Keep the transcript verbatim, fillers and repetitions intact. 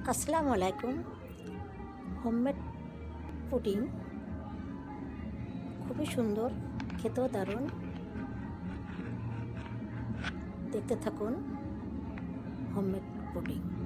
আসসালামু আলাইকুম। Homemade pudding খুবই সুন্দর, খেতেও দারুণ। দেখতে থাকুন হোমমেড পুডিং।